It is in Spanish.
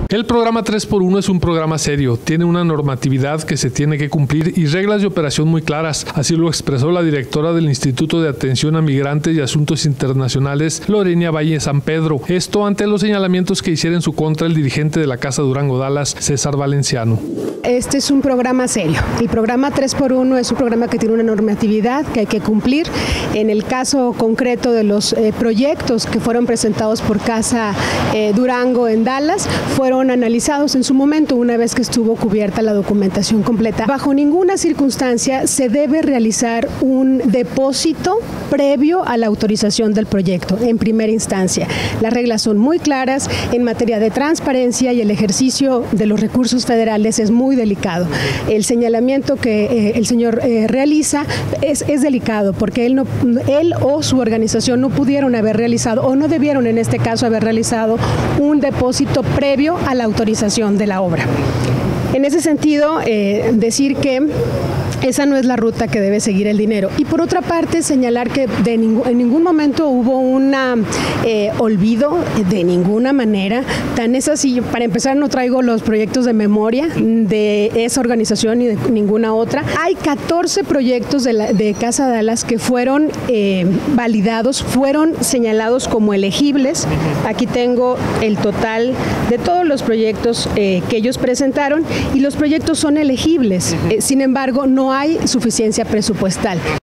El programa 3x1 es un programa serio, tiene una normatividad que se tiene que cumplir y reglas de operación muy claras. Así lo expresó la directora del Instituto de Atención a Migrantes y Asuntos Internacionales, Lorena Valle San Pedro. Esto ante los señalamientos que hiciera en su contra el dirigente de la Casa Durango Dallas, César Valenciano. Este es un programa serio. El programa 3x1 es un programa que tiene una normatividad que hay que cumplir. En el caso concreto de los proyectos que fueron presentados por Casa Durango en Dallas, fueron analizados en su momento una vez que estuvo cubierta la documentación completa. Bajo ninguna circunstancia se debe realizar un depósito previo a la autorización del proyecto en primera instancia. Las reglas son muy claras en materia de transparencia y el ejercicio de los recursos federales es muy delicado. El señalamiento que el señor realiza es delicado porque él o su organización no pudieron haber realizado o no debieron en este caso haber realizado un depósito previo a la autorización de la obra. En ese sentido, decir que esa no es la ruta que debe seguir el dinero. Y por otra parte, señalar que en ningún momento hubo un olvido, de ninguna manera. Tan es así, para empezar, no traigo los proyectos de memoria de esa organización ni de ninguna otra. Hay 14 proyectos de Casa Dallas que fueron validados, fueron señalados como elegibles. Aquí tengo el total de todos los proyectos que ellos presentaron y los proyectos son elegibles. Sin embargo, no hay suficiencia presupuestal.